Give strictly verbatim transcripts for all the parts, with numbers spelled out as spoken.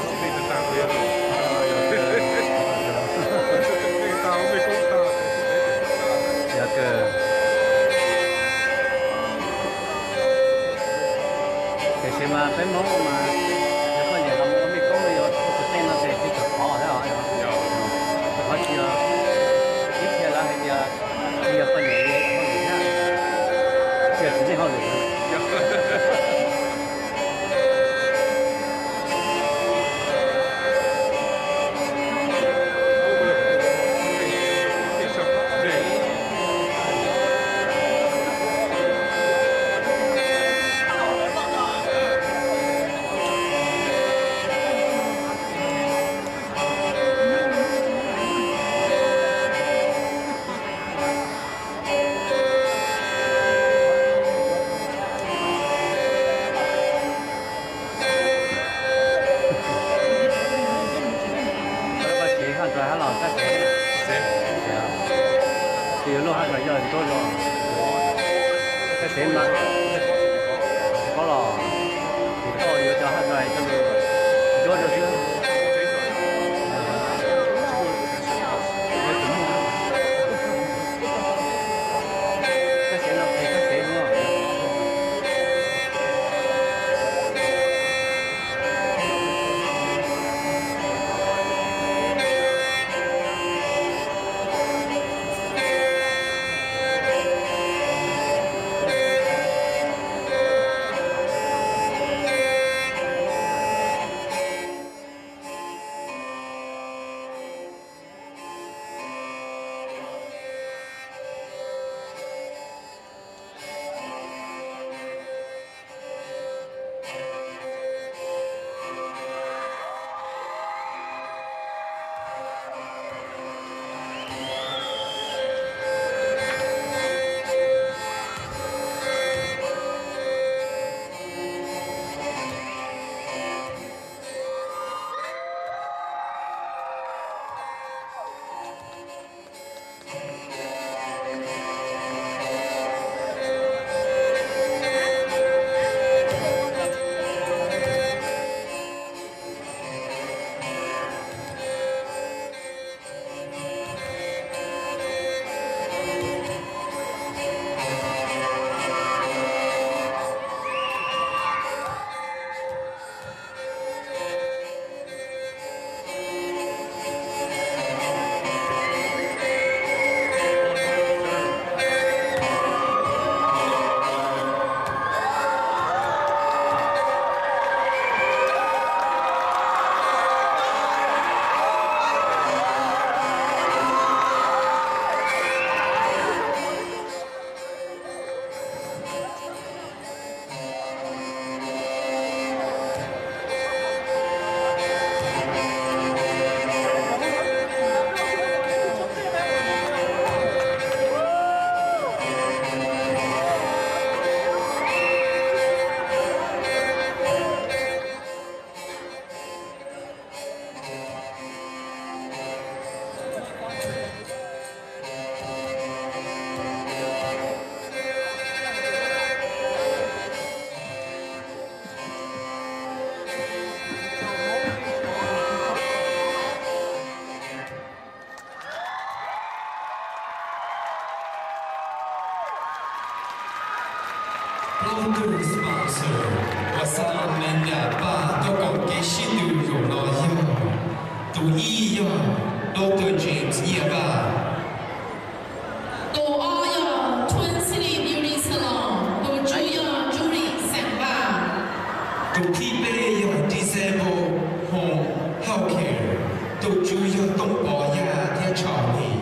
London sponsor Wasa Amanda Ba Tao Cộng Kế Sinh Lưu Dụ Lò Yêu Tù Y Yêu Doctor James Ye Ba Tù O Yêu Twin City Beauty Salon Tù Chú Yêu Judy Sang Ba Tù Thi Bê Yêu Disabled Home Healthcare Tù Chú Yêu Tông Bò Ya Thiên Trào Nì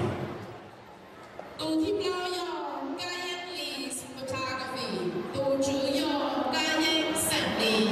Tù Thi Lao Yêu Ca Yên Lee's Photography Tù Chú Yêu Ca Yên Sang Lee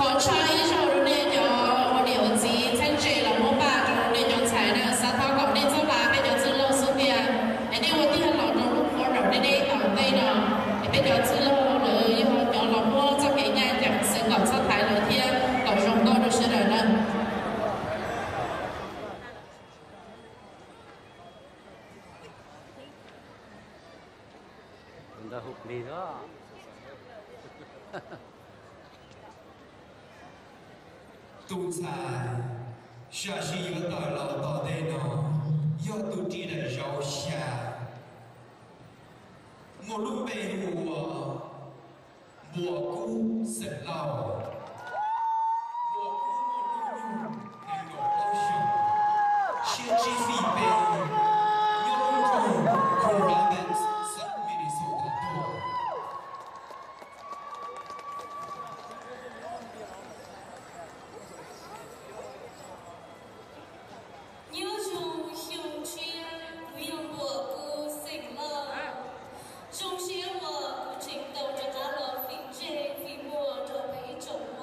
好差一首的那种我留子参加了我爸中那种才能沙头讲那种吧，被叫自老师的，哎，那我爹老中路口肉那那搞对了，被叫自老了以后叫老婆做给人家讲是搞上台了天，搞上高就是人了。 Benda hukli đó. Tu sai, xa xí yếu tỏi lò tỏ đây nó, yếu tu đi đầy rau xa. Một lúc bề mùa, mùa cũ sệt lầu. Mùa cũ một lúc nhung, ngày nổ tao xung. Chia chi phí bề, yếu lúc trông, khổ ra bên sẵn Minnesota tổ. Nhớ chung hiếu chia, quý ông của cô xinh lơ. Trong chia mơ, cô trình đầu cho ta lỡ phim chê, phim mùa trở mấy chồng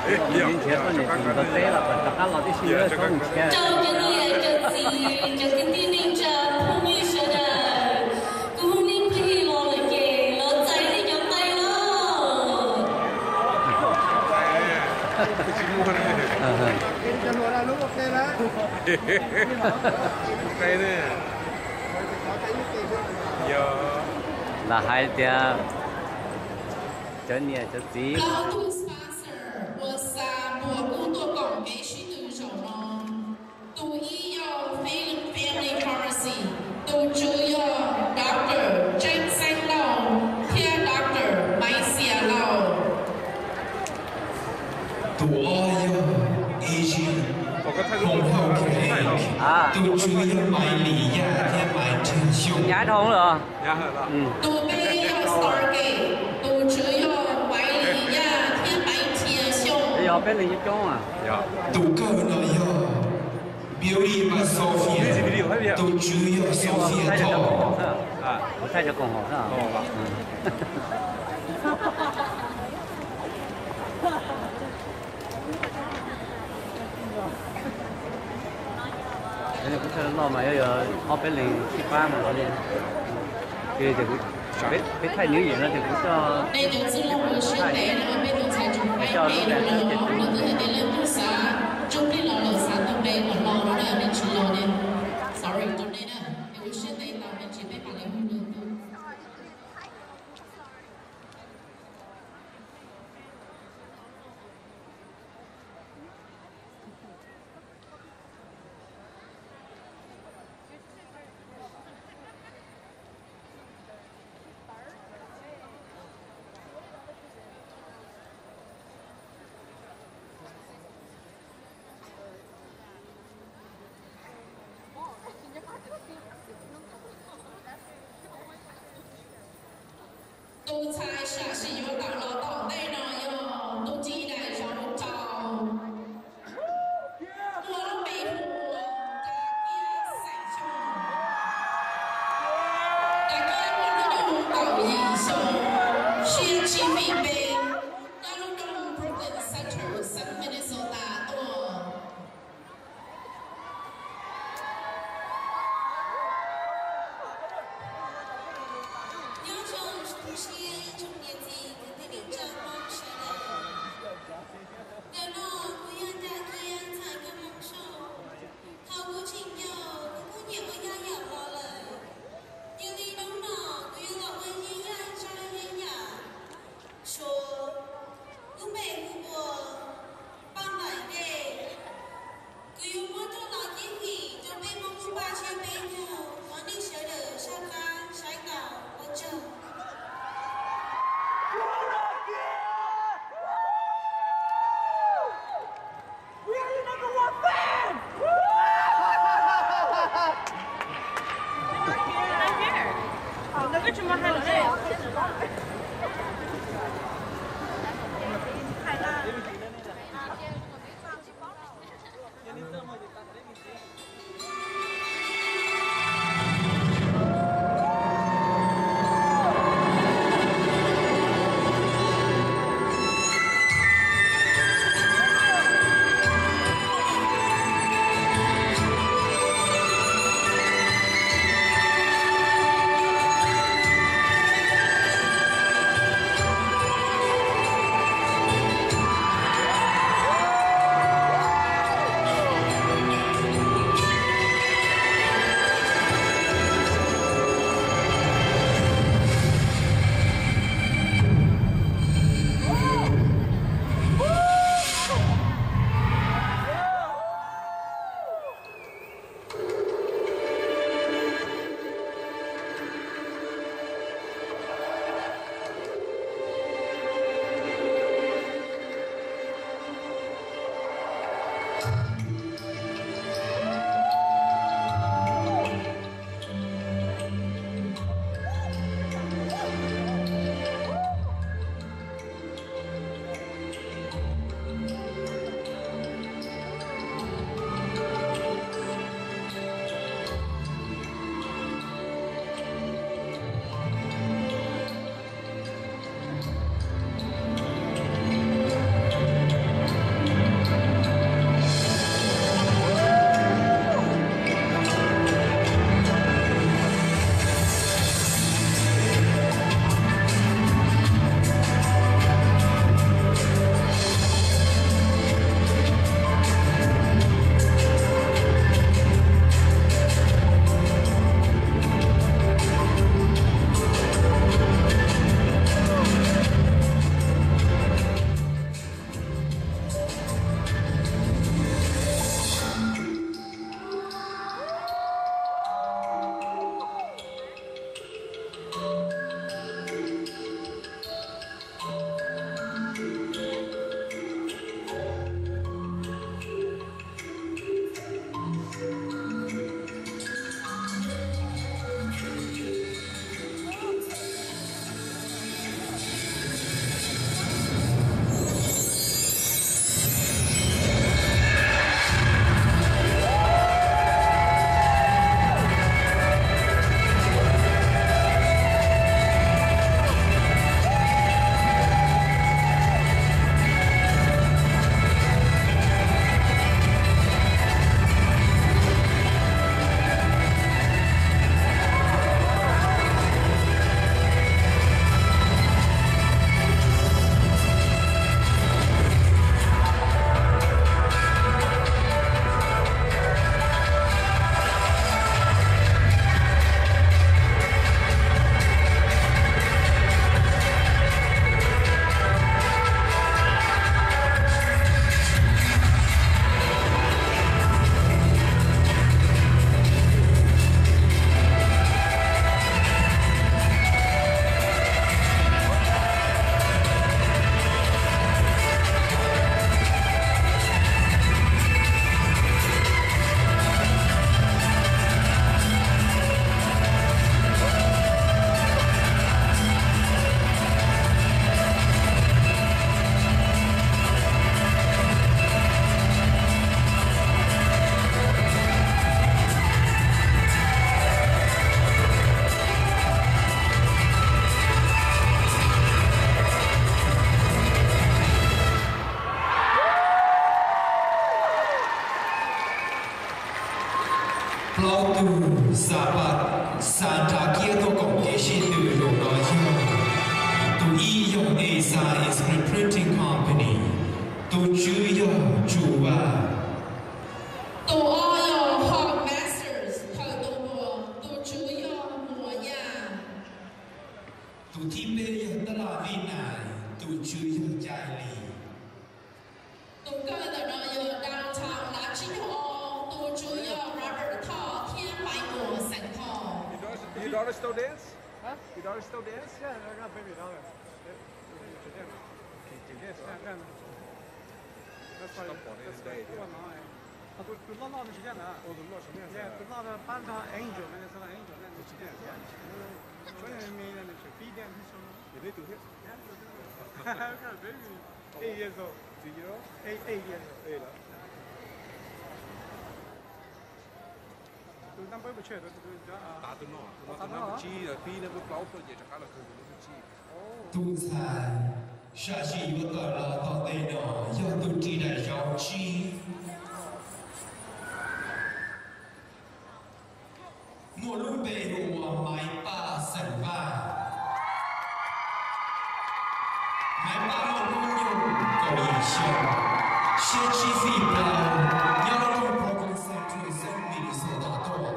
年前半年就到这了，大家老的新月说唔钱。 就今年就是就今天领着红绿色的，古领皮罗了嘅，罗仔你就对咯。 嗯嗯。 cái này giờ là hai tia chân nhẹ chân tí 然后都 sponsor 我三蘑菇多讲给许多种咯，都医药 family pharmacy 都主要 doctor 真生老 care doctor 买血老， 都爱要 agent 我个态度红后 clinic 啊， 都主要买理亚天买真凶。 nhái thông rồi. 牙狠了， Ừ. 都被要 Stargate 都主要买理亚天买天凶。 Bây giờ bên này chốn à. 牙， 都够了要 beauty 买 Sophia 都主要 Sophia thay cho 头。 con hổ sao? 啊， Thay cho con hổ sao? 懂了， Cái này cũng sẽ lo mà giờ ở bên này ship ba mà đi. Thì thì cũng biết biết thay những gì nó thì cũng cho 那就知道我是谁了，被奴才就拍背了，我都是点了多少，就变了了三都背了，老了了，你吃了的，sorry，就那了，我是那到那只被把你糊弄住。 都猜下是有到了到内呢哟，都记得上找。我北湖大家赛上，大家我都到英雄，学习必备。大陆东 Brooklyn Center South Minnesota 多。 要求出现中年级跟那领着梦想的，然后不要大这样才个梦想，好不情友，姑娘我要有了了，有你懂了，不要我问一样啥人呀，说，我没胡过，帮来的，กูอยู่มอตัวหลอกยิ่งหีจนไม่มองกูบ้าเชื่อเป็นอยู่วันนี้เชื่อเด้อชาตาใช้เก่าว่าเจอ为什么还有这样？太大了。 Hãy subscribe cho kênh Ghiền Mì Gõ để không bỏ lỡ Plau tu sabat Santa Quieto con que she do your to e your Asa is reprinting company. To Juya Jua. To all your hog masters, to to to your moya. To Tipe your Talavina. To Juya Jali. To go the your downtown Lachi Hall. To to your Robert Tall, Tian Bai Mo, Saint Paul. Your daughter still dance? Huh? Your daughter still dance? Yeah, I got baby daughter. That's why that's why you want mine. 都都闹闹的时间呢， 哦，怎么了？什么样子？ 对，都闹的班他 angel，那个是 angel，那个时间。昨天没那个去 B 店去收。 也得丢掉。 哈哈，看 baby eight years old， 几 year old？ eight eight years old。 对了。 都当 baby 去，都都都啊。 打灯笼，我他妈不急，比那个老婆也就干了，可能不急。 都菜，下期有得了到对呢，要都地来要鸡。莫路北路我买把神吧，买把莫路有高一些，先去飞包，要用 program center 生命所大多。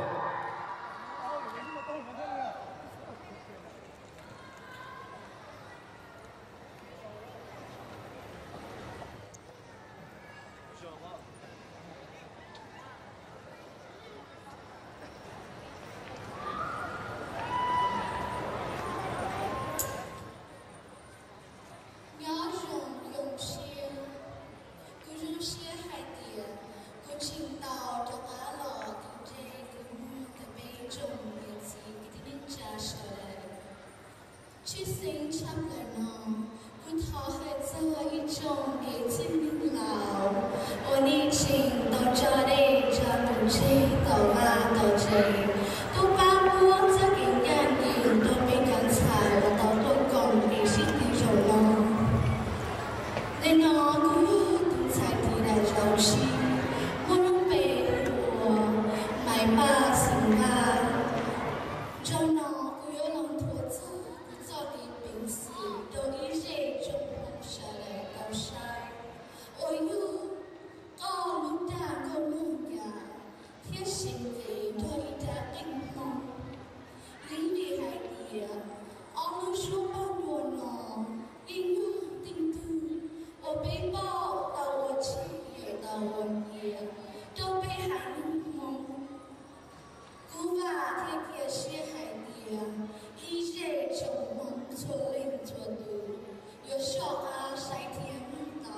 去sinh chấp lời nó cứ thọ hệ giờ ít trong để xin những lão ôn đi trình tàu cho đây cho đủ chê tàu va tàu chê tôi ba muốn ra kinh nhận nhìn tôi bên cạnh xài là tàu tôi còn để xin đi rồi nó nên nó cứ từng xài thì đã giàu chi muốn nó bề đùa mãi ba sinh ba cho nó cứ nhớ lòng thua chân do đi bình sĩ đâu ý dễ trong lòng trả lời cao sai ôi như có lúc ta có lúc nhà thiết sinh về đôi ta anh mong lý đi hai địa ông lúc xuống bao mùa nọ đi như tình tư ở bế bao tàu ở chi ở tàu ở địa đâu bế hai lúc mong cú và thiết kia xuyên hai địa ý dễ trong lòng cho linh cho đủ有少啊晒天道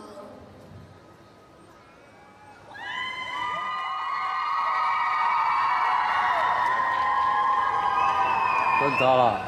真糟了。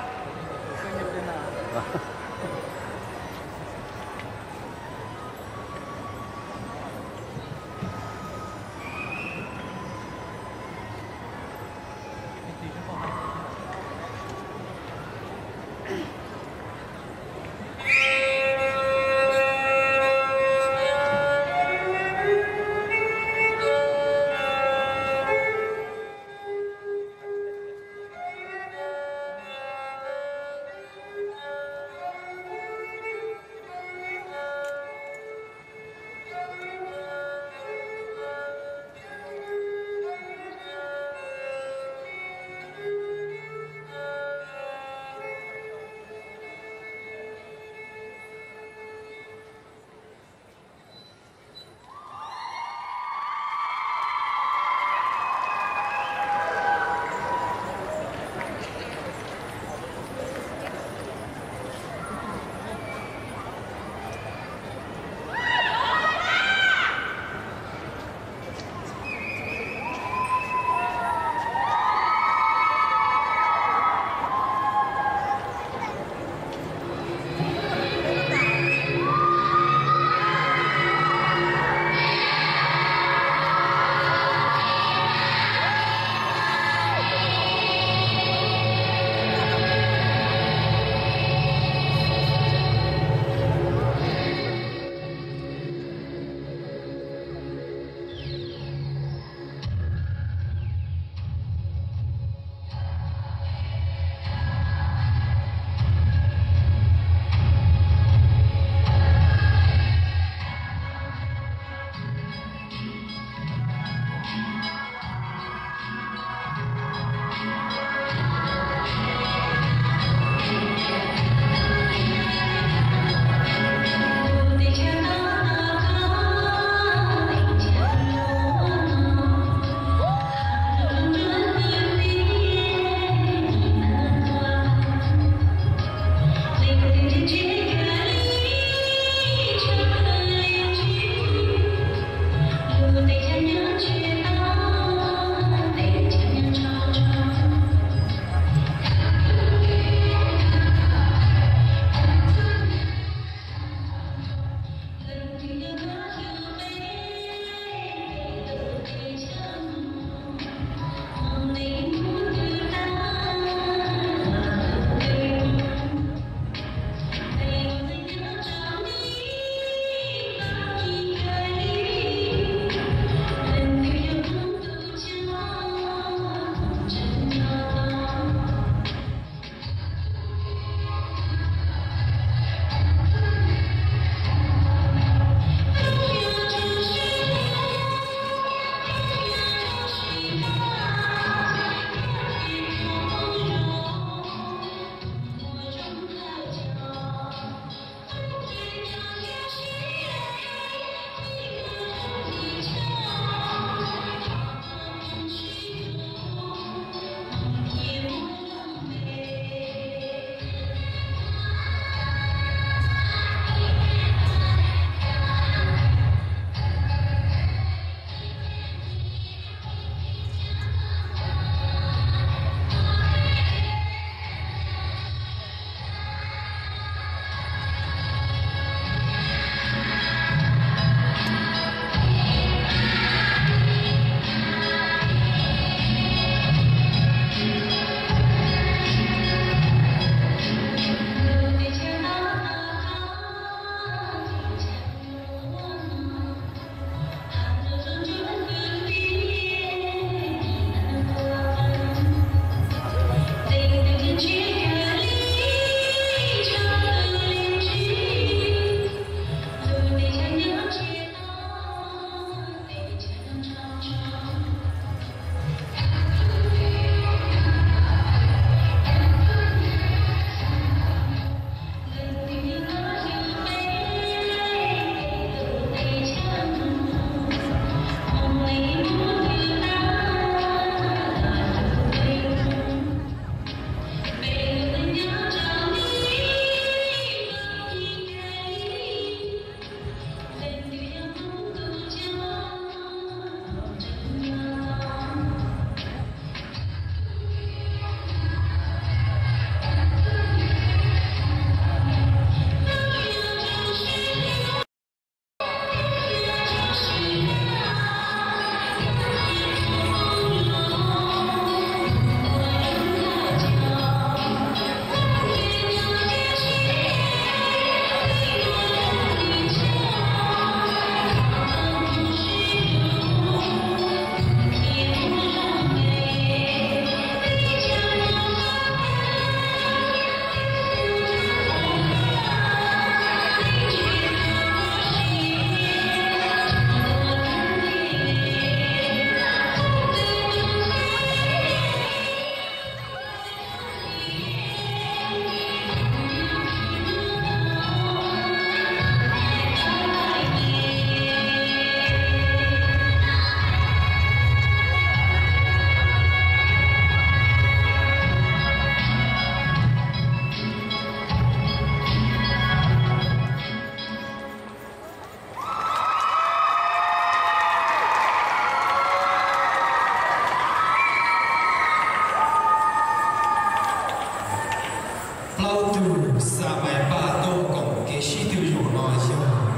三百八多公给西丢有那些。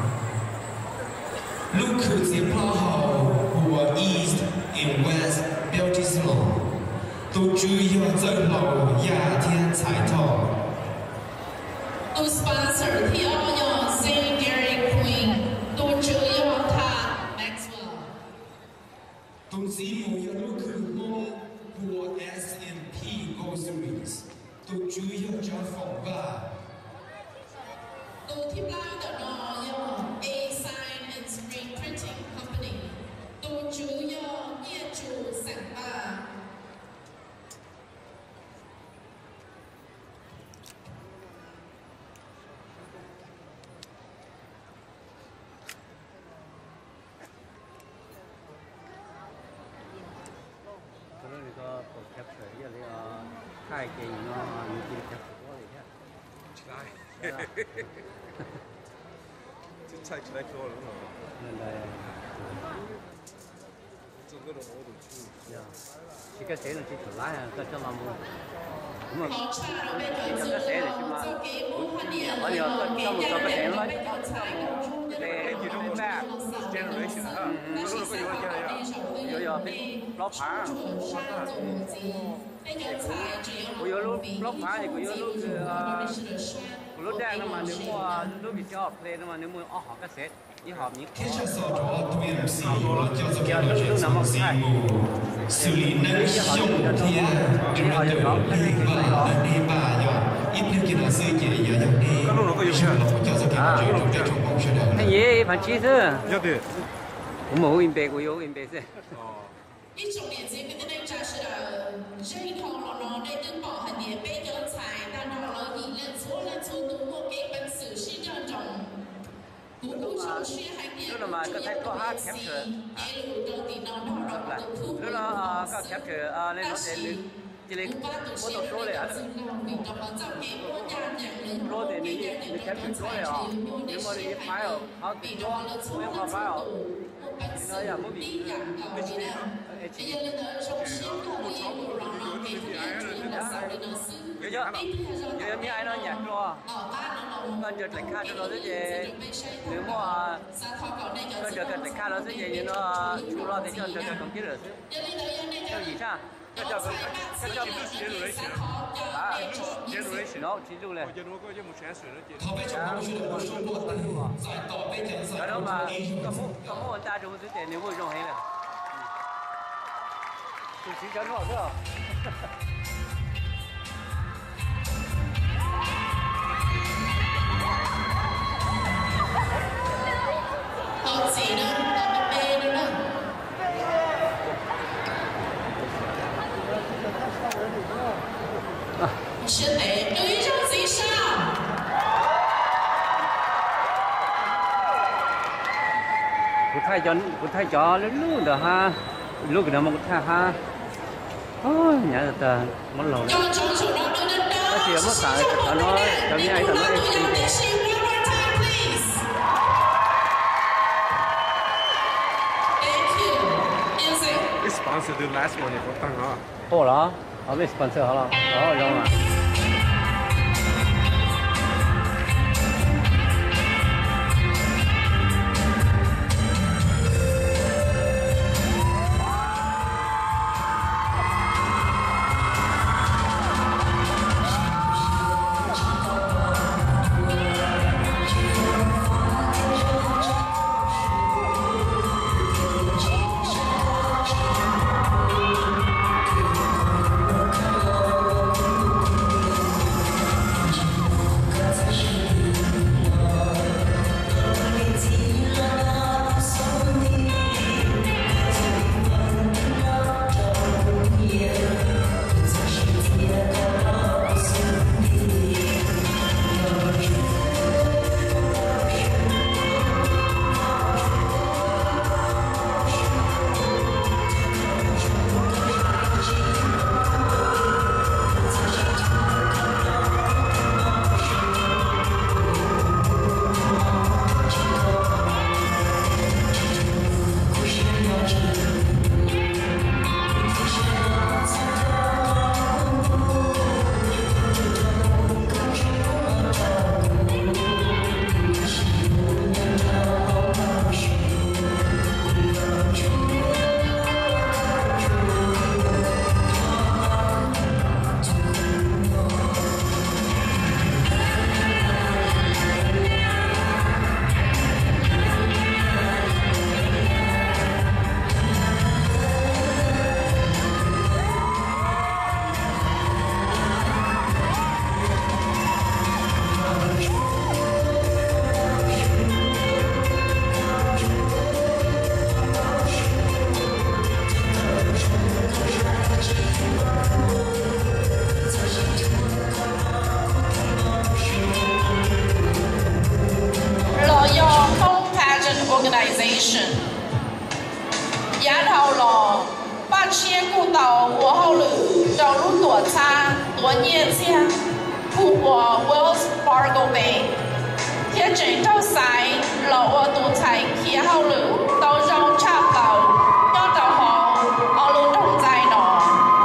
路口接跑好，我 East and West 标志是路，都主要走路亚天彩头。 都 sponsor ที่อ้อยอ Saint Gary Queen 都主要他 Maxwell 东西我要路口梦，我 S and P Groceries 都主要找phòng吧。 都ที่ปลาย的นอยอ A Sign and Screen Printing Company 都主要业主สังบา cái đó có tổ kẹp sợi cái này khai kỳ nó như kia kẹp quá vậy chứ. 这菜起来多了嘛， Nên là 整个的活动区。 dạ chỉ cái xe nó chỉ thử lái à, cái cho làm luôn. Đúng rồi. 好差了，被人 Trong cái xe này chứ mà. 做给我看见 Bây giờ 了， có 给 trong một 家 số cái xe 人 nó 被搞惨了。 để you don't go back generation 哈， 但我是说三过有号这搞样那。首会 giờ 有 giờ 被 biết lót 出 phá. 处杀总机，被人才只有 Của vô lúc lót phá thì của vô lúc 记 ờ, 历史的酸。 của lúc đang nó mà nếu mua lúc bị cho play nó mà nếu mua ở họ cái set đi họp những 天下少着对不起，我叫做叫做人从西木，xử lý nâng sông thiên, chúng ta được đi và đi ba giờ, ít nhất kia là sự kiện giờ giờ đi, chúng ta叫做叫做人在冲锋是的。 cái gì phải chi chứ 要对。 cũng冇in bề của yêu in bề chứ 哦。 一九年前跟那扎实的这头老老那根宝很也被人才，但老老以认错认错读过给本事是这种。 Tức là mà có thấy có hát capture lúc đó có capture lên nó sẽ chỉ lên một tổ số này hả? Số thì mình mình capture số này à? Nếu mà đi file họ thì số nếu mà file thì nó là mới bị chỉ nhớ nhớ nhớ nhớ ai nó nhạc lo con chờ lịch khai cho nó thế gì nếu mà con chờ lịch khai nó thế gì nó chú lo thì cho chờ công ty rồi cho gì sao cho cho cho cho à generation nó chỉ dụ này 我觉得我感觉目前水了解。 逃避冲锋是的，我说过，在倒背景上， cái đó mà có một có một người ta dùng cái tiền nếu vui dùng hết rồi tôi chỉ cho nó thôi 好挤呢，我背的呢。是的，有一张贼上。 của thay cho của thay cho lớn luôn đó ha lúc đó mà của thay ha ôi nhà là ta món lẩu cho cho chủ nó đưa đến đó. cái gì mà xài cho nó cho như ai cho nó This sponsor the last one 你给我当啊。 ô đó ở bên sponsor hả đó rồi mà giá đầu lò ba chia cụ tàu của hậu lử đầu lúc tuổi xa tuổi nhẹ xe phụ của Wells Fargo Bank thiết trình trao xài lò ở tù chạy kia hậu lử tàu rong chạp tàu do tàu họ ở lúc đồng dài nó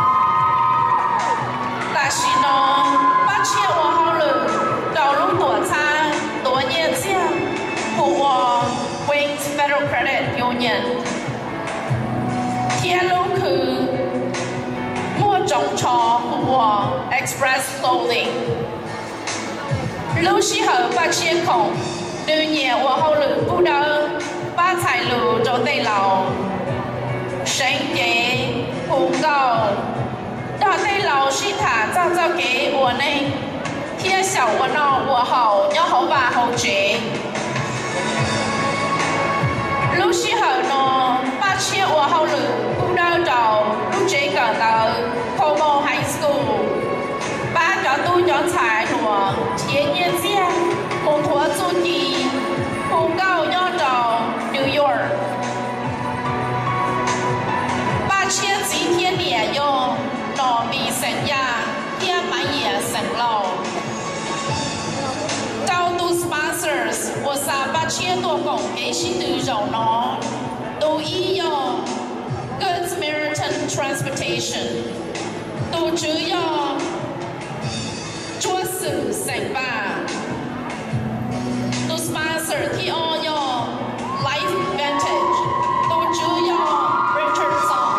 là xí nó ba chia của hậu lử đầu lúc tuổi xa tuổi nhẹ xe phụ của Wings Federal Credit Union thiết lúcคือmua trồng trò của Express Clothing lúc xí hở ba chia khổng đưa nhẹ của hậu lử bù đơ ba thải lử cho tây lầu sinh kế hùng cầu đó tây lầu xí thả cho cho kế của này thiết xảo của nó của hậu nhớ hậu bà hậu chế lúc xí hở nó ba chia của hậu lử bù đơ trầu lúc chế cỡ tờ Como High School ba cho tôi cho彩罗天nhiên线红陀主题红高要找 New York 八千几天年用糯米神呀天满也神喽招都 sponsors 我三八千多公给新的肉呢都一用 Good Samaritan Transportation 都只要chúa sự sành ba tôi sponsor thì all your life vantage tôi chứa your Richardson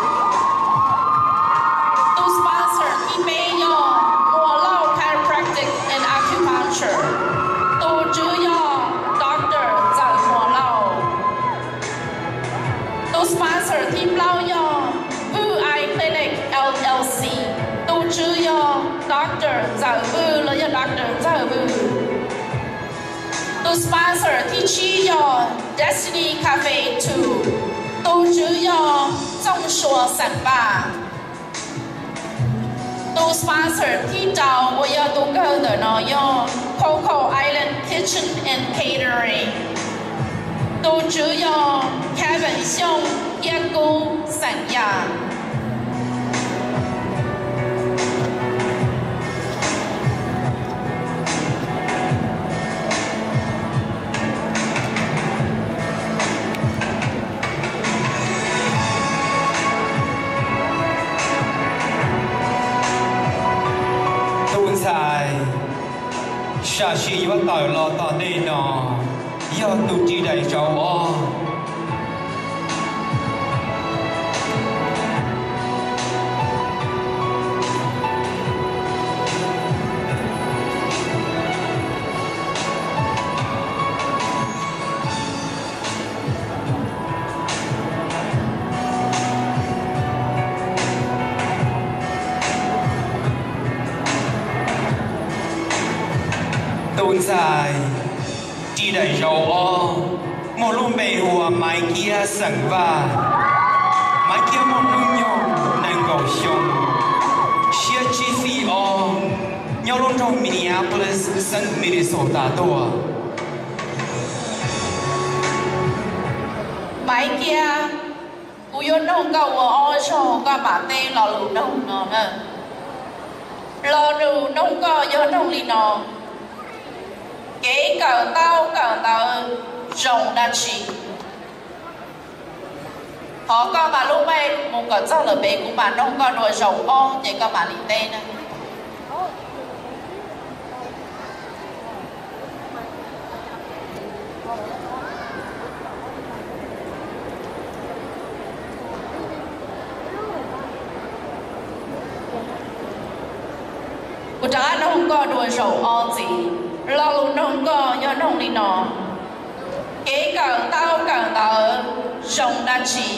tôi sponsor thì mấy your mua lao chiropractic and acupuncture tôi chứa your doctor giải mua lao tôi sponsor thì lao your Blue Eye Clinic L L C tôi chứa your doctor giải vư là your doctor giải vư tôi sponsor thì chỉ your Destiny Cafe two tôi chứa your trong số sản ba tôi sponsor thì trao của your tôi cơ đỡ nó your Coco Island Kitchen and Catering tôi chứa your Kevin Xiong yên cung sản nhà xa xí bắt tỏi lo tỏ đây nó do tụ chi đầy cháu o tôn dài chỉ đầy dầu o một lúc bề hùa mai kia sẵn và mai kia một lúc nhau nàng gầu xong xia chi phi o nhau luôn trong Minneapolis sân Minnesota toa mai kia cú yo nông gầu o cho các bạn tên lò lù nông nó nè lò lù nông có yo nông li nó cái cờ tao cờ tao rồng đa chi họ có mà lúc này một cờ cho là bé của bạn không có đuổi rồng o thì có bạn đi tên này của cha nó không có đuổi rồng o gì lo luôn không có do nông đi nó cái cờ tao cờ tao rồng đa chi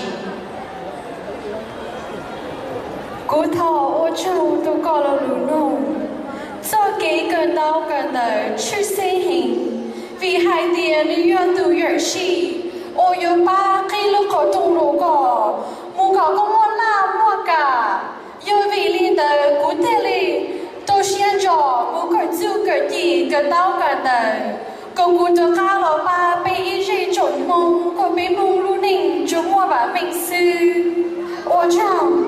cú thọ ô châu tôi có lo luôn nông do cái cờ tao cờ tao chưa xây hình vì hai tiền đi yo tu yo shi ô yo ba cái lúc có tung lô có mua có có món nào mua cả yo vì li tờ cú tê li tôi xin cho mua cái chú cái gì cái tao cái này công cụ cho cá lò ba bị gì trộn mông có bị mông luôn nín chúng mua bà mình sư ô chồng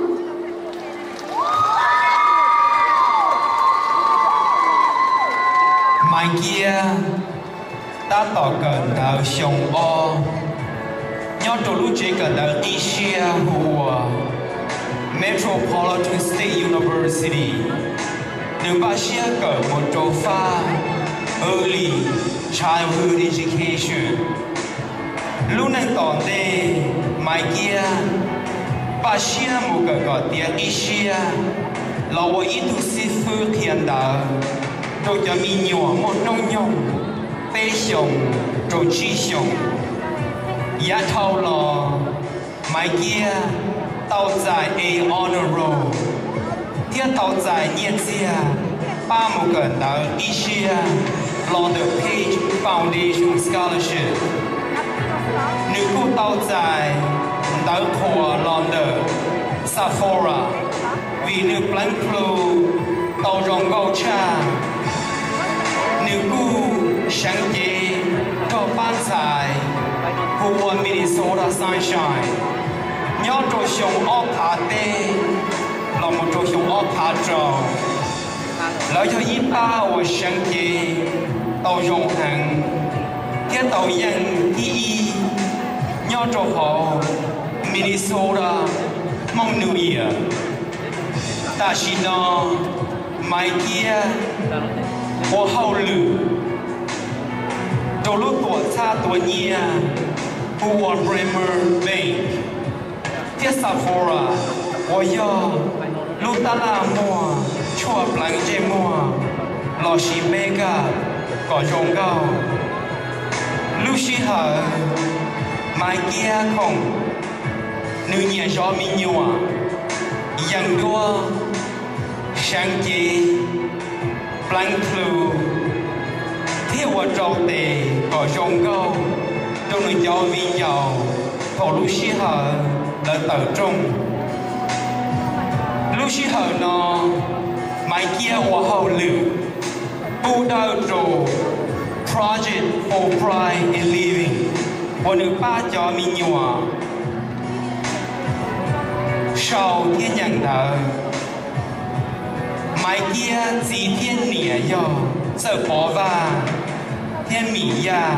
mai kia ta tỏ cần đào sông o nhớ tổ lúc chế cần đào đi xe hùa Metropolitan State University đừng ba xe cỡ một trò pha Early Childhood Education lúc này tỏn đề mai kia ba xe một cỡ gọt tiếng đi xe là một ít tu sĩ phương hiện đạo tôi cho mình nhỏ một nông nhông bê xong rồi chi xong giá thâu lò mai kia tàu dài A honor roll thiết tàu dài nhiên xe ba một gần đạo đi xe along the Page Foundation Scholarship nữ cô tàu dài đạo của London Sephora vì nữ blank flow tàu rong gạo cha nữ cô sáng chế cho ban giải của Minnesota Sunshine nhớ trò sống ở Hà Tê là một trò sống ở Hà Trò lợi cho ít ba và sáng chế tàu rong hàng thiết tàu dân đi nhớ trò họ Minnesota mong New Year ta chỉ nó mai kia我好路，走路多差多年，不往 Bremer Bank， 铁萨佛拉，我要路达拉莫，错不能这莫，老是没个搞中高，路是好，买街空，女年少民牛啊，人多，相接。blank blue thiết hoa trâu tề có rong câu trong người giàu viên giàu thổ lúc xí hờ là tờ trung lúc xí hờ nó mai kia hoa hậu lử bu đau trồ project for pride in living của nữ ba cho mình nhòa sau thiên nhận thờ mai kia chỉ thiên nghĩa yo sợ bỏ va thiên mỹ ya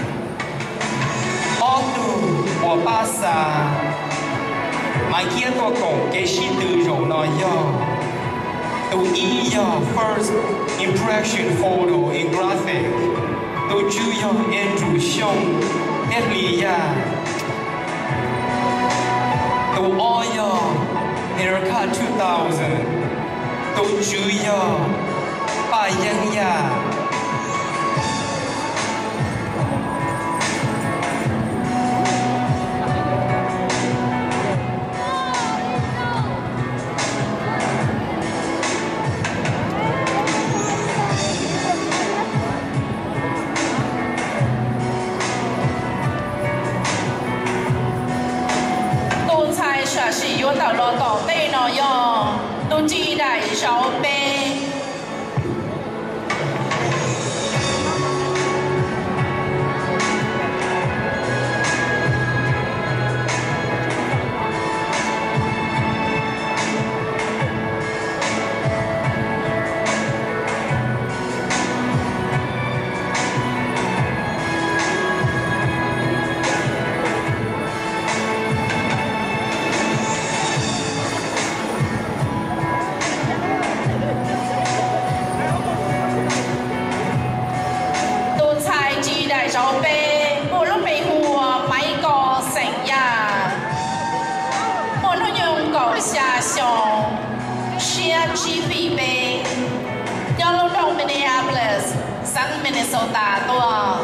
ô tu của ba sa mai kia tôi cũng cái gì từ rồi nói yo tôi ý yo first impression photo in graphic tôi chú yo Andrew Xiong hết lý ya tôi ô yo haircut two thousand tôi chú yo ba dân ya tôi sai sở sĩ yo tạo lo tỏ tê nó yo tôi chỉ đại sáu b Minneapolis, Sun Minnesota tua.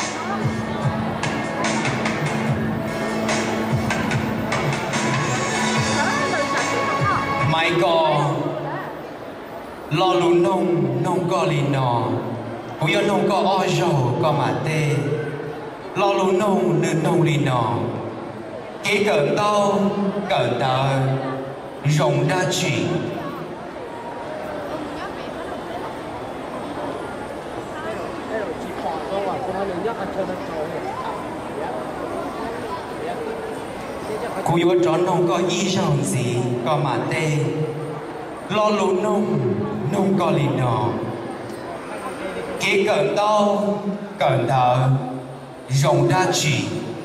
Mai go lo lu nông nông go li nò, bây giờ nông go o jo go mà tê, lo lu nông nữ nông li nò, cái cỡ tao cỡ tao rồng đa chỉ. Hãy subscribe cho kênh Ghiền Mì Gõ để không bỏ lỡ những video hấp dẫn. cú yếu tròn nông có ý rằng gì có mà tê lo lú nông nông có lì nọ kế cẩn đau cẩn thờ rồng đa chỉ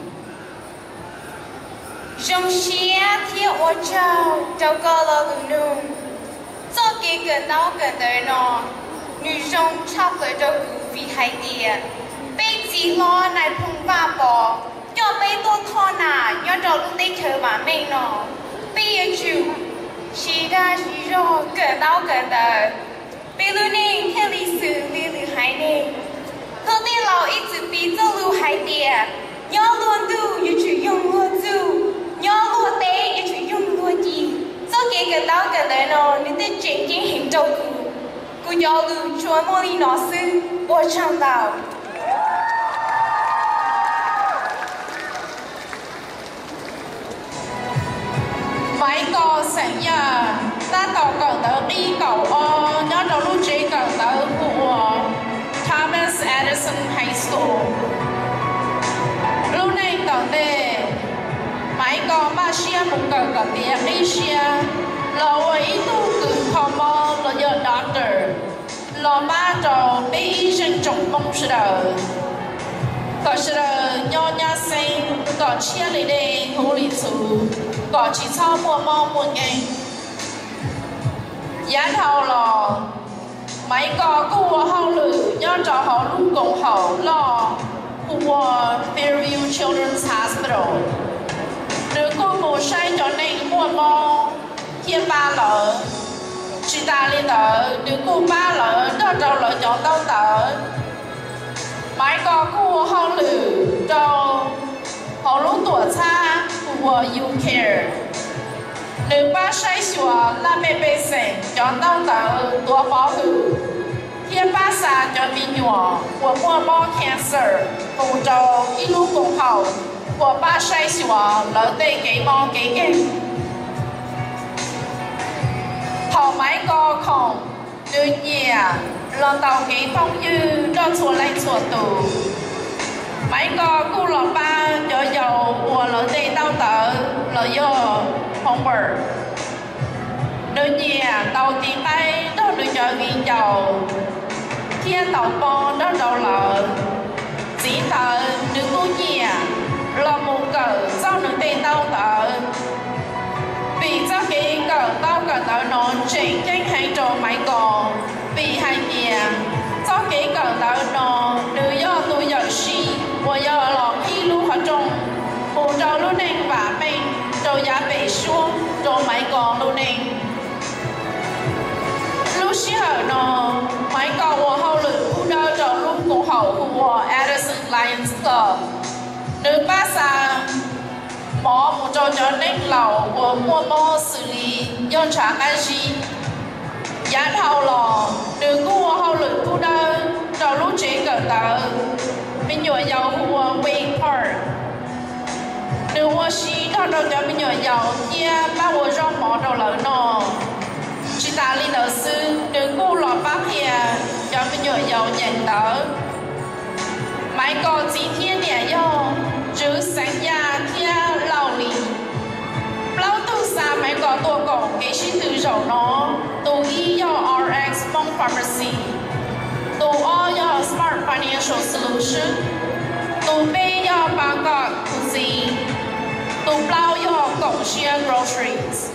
rồng xía thiêu ô trâu trâu có lo lú nông cho kế cẩn đau cẩn đời nọ nữ rồng chắp lời trâu cú vì hai tiền bây chỉ lo này phung va bỏ cho bây tôi thọ nà nhớ trâu lúc đấy chờ mà mình nọ bây giờ chủ chỉ ra chỉ rồi cẩn đau cẩn đời bây lúc này theo lịch sử bây lúc hai này không thể lâu ít chữ bí cho lúc hai tiền nhớ luôn đủ như chữ dùng luôn dù nhớ luôn tế như chữ dùng luôn gì cho kế cẩn đau cẩn đời nọ nên tôi chính chính hình trâu cú cú nhớ luôn chúa mô lý nó sư ô trong đảo mấy con sáng giờ ta tàu cần tới đi cầu o nhớ đầu lúc chế cần tới của Thomas Edison High School lúc này cần đề mấy con ba xia một cần cần tiếng đi xia lo ấy tu cứ thò mò lo giờ doctor lo ba trò bị sinh trùng mông sự đời có sự đời nho nha sinh có chia lấy đây hồ lý chủ có chỉ sau mua mò một ngày giá thầu lò mấy có cua hậu lử nho trò họ lúc cùng hậu lò của Fairview Children's Hospital nếu có một sai cho nên mua mò thiên ba lỡ chỉ ta lên tờ nếu cô ba lỡ đó trò lỡ chọn tao tờ mấy có cua hậu lử cho họ lúc tuổi xa của U Care nếu ba sai sửa là mẹ bê sinh chọn tao tờ tuổi bảo hữu thiên ba xa cho mình nhỏ của mua mò cancer phụ cho ít lúc cùng hậu của ba sai sửa lỡ tê kế mò kế kế họ máy co không đưa nhà lo tàu kế phong dư cho chùa lạnh chùa tù máy co cu lọ ba cho dầu của lỡ tê tao tờ lỡ do homework đưa nhà tàu tí tay đó đưa cho viên dầu thiên tàu bò đó đầu lỡ chỉ tờ đưa cô nhà lo một cờ sau nửa tê tao tờ vì cho cái cờ tao cờ tao nó chính chính hay cho máy cò vì hai nhà cho cái cờ tao nó đưa do tôi giờ si và giờ lọ khi lúc họ trong một trâu lúc này và mình trâu giá bị xuống trâu máy cò lúc này lúc xí hở nó máy cò của hậu lửa khu đơ trâu lúc của hậu của Edison Lions Club nếu ba xa mỏ một trò cho nên lầu của mua mò xử lý yon trả cái gì giá thầu lò đừng có hậu lực khu đơ trò lúc chế cỡ tờ mình nhồi dầu của Wake Park đừng có xí đó đâu cho mình nhồi dầu kia ba bộ rong mỏ đầu lỡ nọ chỉ ta lý đỡ sư đừng có lò bác kia cho mình nhồi dầu nhận tớ máy có chỉ thiên địa yo chứ sáng nhà kia lâu lì lâu tu xa máy có tổ cổ cái xin từ dầu nó tu y yo R X Mong Pharmacy tu O yo Smart Financial Solution tu B yo Bangkok Cuisine tu Blau yo Cộng Xia Groceries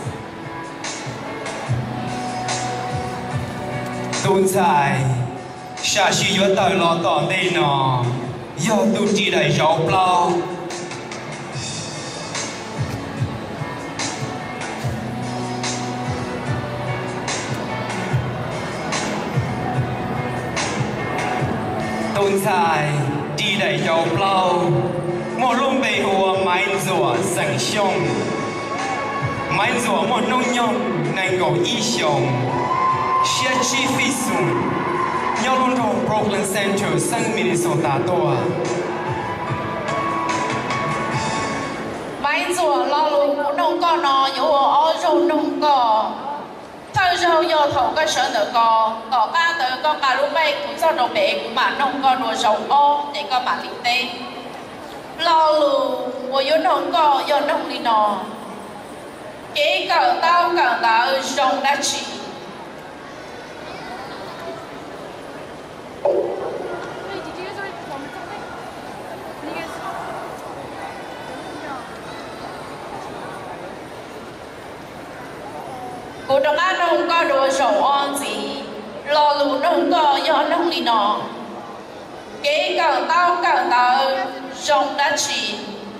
tu xài xa xí yếu tờ lọ tỏ đây nọ do tu chỉ đầy rau plau tôn xài chỉ đầy rau plau một luôn bề hùa máy rùa sẵn xong máy rùa một nông nhông này gầu y xong xe chi phi xuống nhau luôn trong Brooklyn Center sang Minnesota toa máy rùa lo lù của nông co nó yếu ở râu nông co thơ râu do thầu cái sở nợ co có ba tờ con cả lúc bay cũng cho đồ bể của mà nông co đồ râu ô để có bản linh tê lo lù của yếu nông co do nông đi nọ kế cờ tao cờ tao rong đã chỉ cô đông ăn đông có đồ sầu on gì lo lù đông có do đông đi nọ kế cờ tao cờ tao rong đã chỉ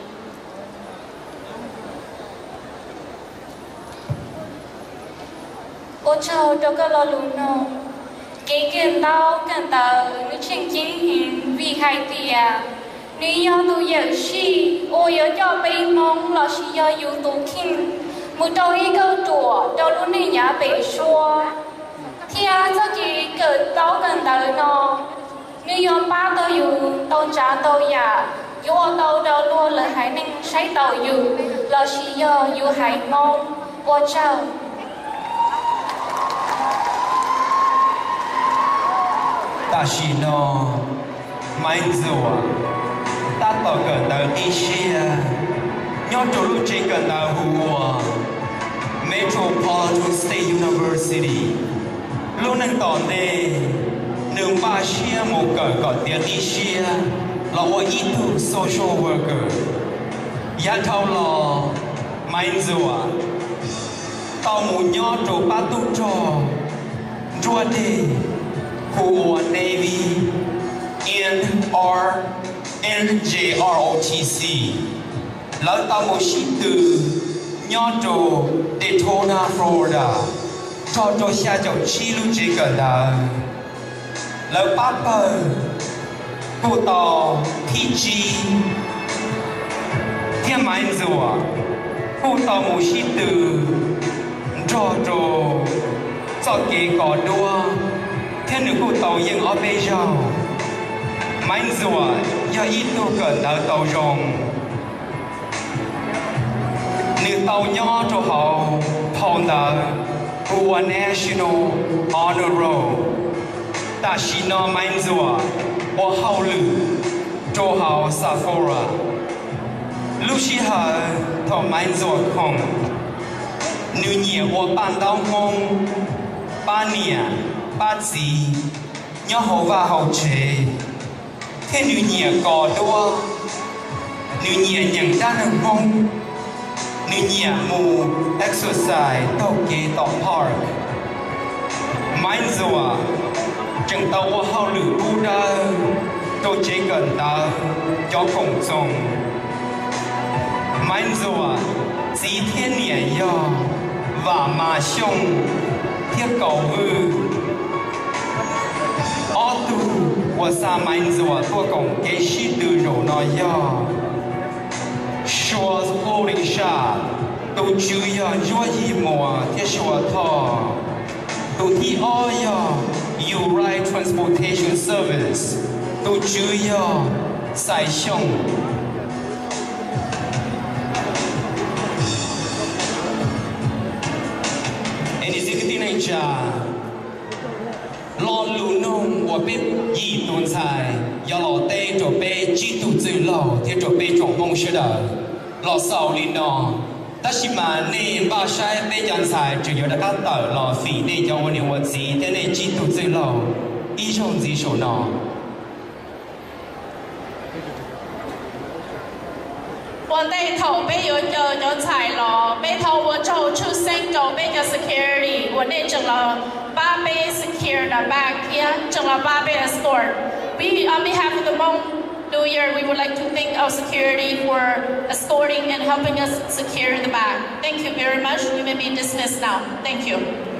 cô cháu đâu có lo lụt nào cái kiện tao cần tao nó chân chính hiện vì hai tia nếu do tôi giờ si ô giờ cho bay mong là si do yêu tôi kim một đầu ý câu chùa đầu lúc này nhà bị xua thì à cho chị cỡ tao cần tao nó nếu do ba tao yêu tao trả tao giả yêu tao đâu luôn là hãy nên sai tao yêu là si do yêu hãy mong cô cháu ta chỉ nó mai giờ ta tao cần tao đi xe nhớ chỗ lúc chỉ cần tao hùa Metropolitan State University lúc nâng tòn đây nương ba xe một cỡ còn tiền đi xe là một ít thu social worker giá thâu lò mai giờ tao muốn nhớ chỗ ba tu trò rùa đây who are Navy, N R, N J R O T C. Lỡ tao một sĩ từ nhỏ trồ Daytona, Florida, cho cho xa cho chi lưu chế gần đó. Lỡ bát bờ, cô tao P G, thiên mạnh rùa, cô tao một sĩ từ cho trồ cho kế có đua. Thế nữ cô tàu yên ở bây giờ mạnh rùa do ít tôi cần ở tàu rồng nữ tàu nhỏ cho họ thầu nợ của National Honor Roll ta chỉ nó mạnh rùa ở hậu lử cho họ Sephora lúc chỉ họ thầu mạnh rùa không nữ nhiều ở bàn đau không ba nia ba gì nhớ hậu và hậu chế thế nữ nhẹ cò đua nữ nhẹ nhận ra được không nữ nhẹ mù exercise tàu kế tàu park máy rùa chẳng tàu ở hậu lử bu đơ tôi chế gần ta cho cùng dùng máy rùa chỉ thiên nhẹ do và mà xong thiết cầu vư ở tu và sa mạnh rùa tôi cũng cái shit từ rồi nói do shores holding shot tôi chú ya do gì mùa thế shore thọ tôi thi ở ya you ride transportation service tôi chú ya sai xong anh ấy sẽ cái này cha lo lù nông và biết gì tuần sai do lo tê cho bé chỉ tu tự lo thì cho bé trồng mông sẽ đỡ lo sau đi nó ta chỉ mà nên ba sai bé dàn sai chỉ có đã cắt tờ lo phí nên cho anh em gì thế này chỉ tu tự lo ý trong gì số nó วันได้ถอไปอยู่เจอจนฉายหรอไปถอว่าโจชื่อเซ็งโจไปจะ security วันนี้จังเราบ้าไป secure the back here จังเราบ้าไป escort we on behalf of the Hmong New Year we would like to thank our security for escorting and helping us secure the back thank you very much you may be dismissed now thank you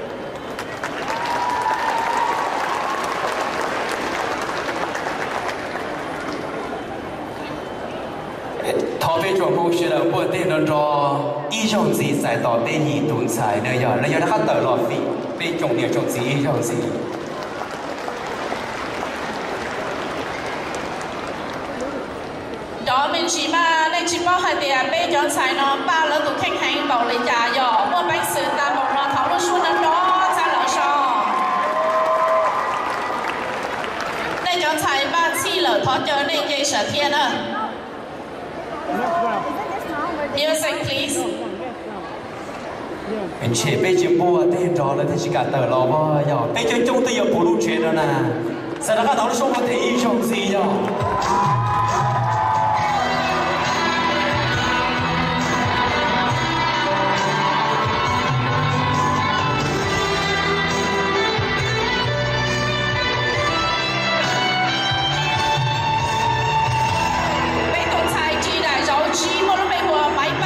thọ về chỗ mông sẽ là buồn tên nó cho ý trong gì giải tỏ bên nhị tồn giải nơi giờ nơi giờ nó khát tờ lọt phỉ bên trọng điểm trong gì ý trong gì đó mình chỉ mà nên chỉ bao hai tiền bên chọn xài nó ba lần tụ khách hàng bảo lấy trả giờ mua bánh sữa ta bảo nó tháo nó xuống nó đó ra lỡ sao nên chọn xài ba chi lỡ tháo chờ nên dây sở thiên à Music, please. anh chế bây giờ bố tên trò là thế chỉ cả tờ lo bao giờ bây giờ chúng tôi giờ bố lúc chuyện rồi nè sao nó đó nó sống một thế trong gì rồi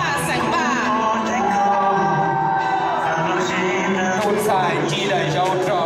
chỉ để giàu trò